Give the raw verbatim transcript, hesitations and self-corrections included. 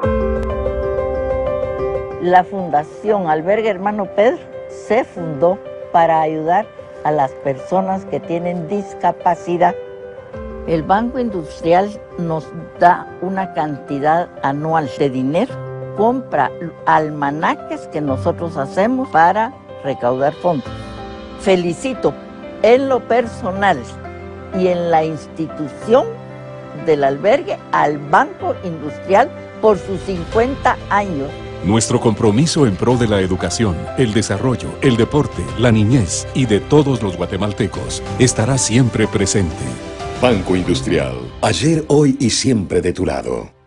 La Fundación Albergue Hermano Pedro se fundó para ayudar a las personas que tienen discapacidad. El Banco Industrial nos da una cantidad anual de dinero, compra almanaques que nosotros hacemos para recaudar fondos. Felicito en lo personal y en la institución del albergue al Banco Industrial por sus cincuenta años. Nuestro compromiso en pro de la educación, el desarrollo, el deporte, la niñez y de todos los guatemaltecos estará siempre presente. Banco Industrial. Ayer, hoy y siempre de tu lado.